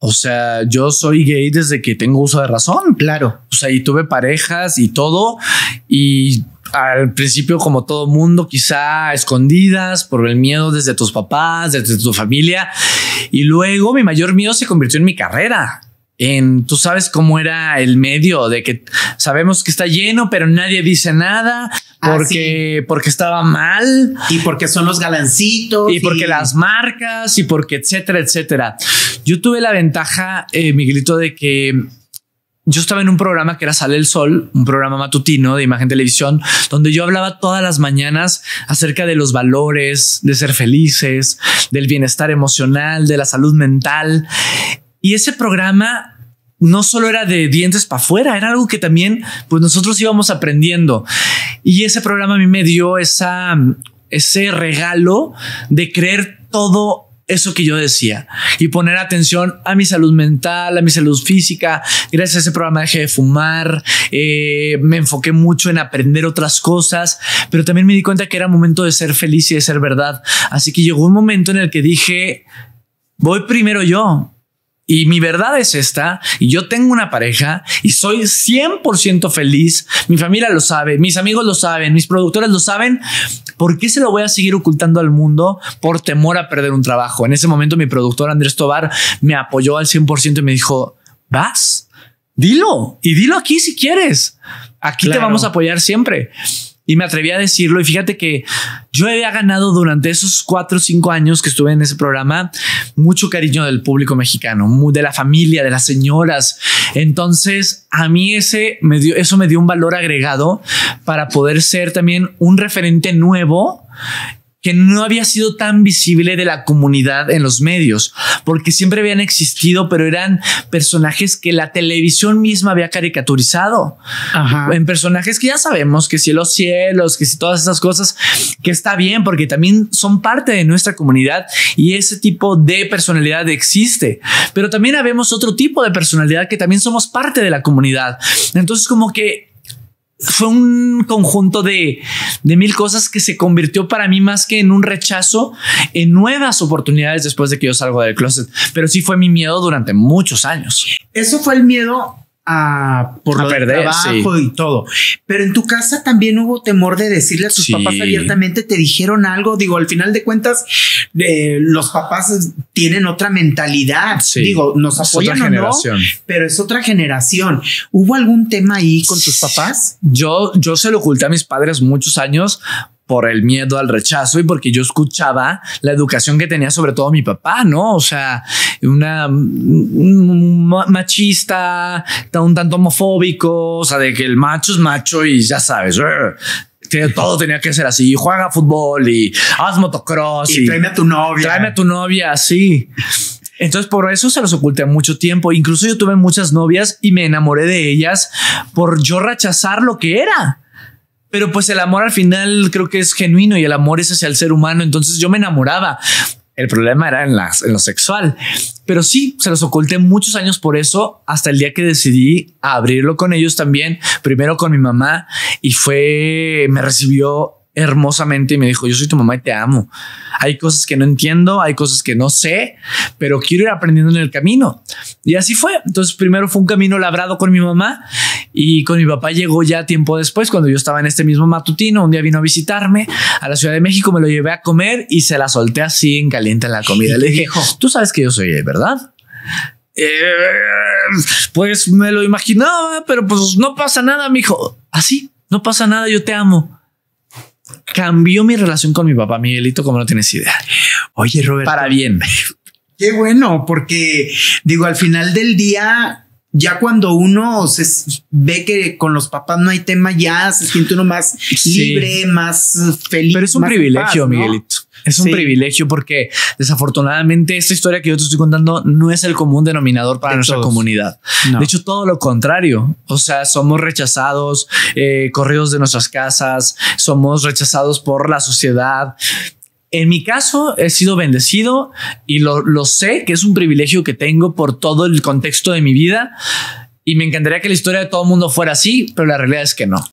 O sea, yo soy gay desde que tengo uso de razón. Claro. O sea, y tuve parejas y todo. Y al principio, como todo mundo, quizá a escondidas por el miedo desde tus papás, desde tu familia. Y luego mi mayor miedo se convirtió en mi carrera. Tú sabes cómo era el medio de que sabemos que está lleno, pero nadie dice nada porque estaba mal y porque son los galancitos y porque las marcas y porque etcétera, etcétera. Yo tuve la ventaja, Miguelito, de que yo estaba en un programa que era Sale el Sol, un programa matutino de Imagen Televisión, donde yo hablaba todas las mañanas acerca de los valores, de ser felices, del bienestar emocional, de la salud mental. Y ese programa no solo era de dientes para afuera, era algo que también pues nosotros íbamos aprendiendo. Y ese programa a mí me dio ese regalo de creer todo eso que yo decía y poner atención a mi salud mental, a mi salud física. Gracias a ese programa dejé de fumar, me enfoqué mucho en aprender otras cosas, pero también me di cuenta que era momento de ser feliz y de ser verdad. Así que llegó un momento en el que dije, voy primero yo. Y mi verdad es esta, y yo tengo una pareja y soy 100% feliz. Mi familia lo sabe, mis amigos lo saben, mis productores lo saben. ¿Por qué se lo voy a seguir ocultando al mundo por temor a perder un trabajo? En ese momento mi productor Andrés Tobar me apoyó al 100% y me dijo, vas, dilo y dilo aquí si quieres. Aquí te vamos a apoyar siempre. Y me atreví a decirlo. Y fíjate que yo había ganado durante esos 4 o 5 años que estuve en ese programa mucho cariño del público mexicano, de la familia, de las señoras. Entonces a mí eso me dio un valor agregado para poder ser también un referente nuevo que no había sido tan visible de la comunidad en los medios, porque siempre habían existido, pero eran personajes que la televisión misma había caricaturizado. Ajá. En personajes que ya sabemos que si los cielos, que si todas esas cosas, que está bien, porque también son parte de nuestra comunidad y ese tipo de personalidad existe, pero también habemos otro tipo de personalidad que también somos parte de la comunidad. Entonces como que fue un conjunto de 1000 cosas que se convirtió para mí más que en un rechazo, en nuevas oportunidades después de que yo salgo del closet. Pero sí fue mi miedo durante muchos años. Eso fue el miedo por lo del trabajo y todo. Pero en tu casa también hubo temor de decirle a tus papás abiertamente. ¿Te dijeron algo? Digo, al final de cuentas, los papás tienen otra mentalidad. Digo, nos apoyan o no, pero es otra generación. ¿Hubo algún tema ahí con tus papás? Yo se lo oculté a mis padres muchos años por el miedo al rechazo y porque yo escuchaba la educación que tenía sobre todo mi papá, ¿no? O sea, un machista, un tanto homofóbico, o sea, de que el macho es macho y ya sabes, que todo tenía que ser así, juega fútbol y haz motocross y tráeme a tu novia. Tráeme a tu novia, así. Entonces por eso se los oculté mucho tiempo. Incluso yo tuve muchas novias y me enamoré de ellas por yo rechazar lo que era. Pero pues el amor al final creo que es genuino y el amor es hacia el ser humano. Entonces yo me enamoraba. El problema era en lo sexual. Pero sí, se los oculté muchos años por eso, hasta el día que decidí abrirlo con ellos también. Primero con mi mamá y me recibió hermosamente y me dijo, yo soy tu mamá y te amo. Hay cosas que no entiendo, hay cosas que no sé, pero quiero ir aprendiendo en el camino. Y así fue. Entonces primero fue un camino labrado con mi mamá y con mi papá llegó ya tiempo después, cuando yo estaba en este mismo matutino. Un día vino a visitarme a la Ciudad de México, me lo llevé a comer y se la solté así en caliente en la comida. Le dije, tú sabes que yo soy gay, ¿verdad? Pues me lo imaginaba, pero pues no pasa nada, mijo. Así, no pasa nada, yo te amo. Cambió mi relación con mi papá, Miguelito, como no tienes idea. Oye, Roberto. Para bien. Qué bueno, porque digo, al final del día, ya cuando uno ve que con los papás no hay tema, ya se siente uno más libre, más feliz. Pero es un privilegio, paz, ¿no? Miguelito. Es un privilegio porque desafortunadamente esta historia que yo te estoy contando no es el común denominador para nuestra comunidad. No. De hecho, todo lo contrario. O sea, somos rechazados, corridos de nuestras casas, somos rechazados por la sociedad. En mi caso he sido bendecido y lo sé que es un privilegio que tengo por todo el contexto de mi vida y me encantaría que la historia de todo el mundo fuera así, pero la realidad es que no.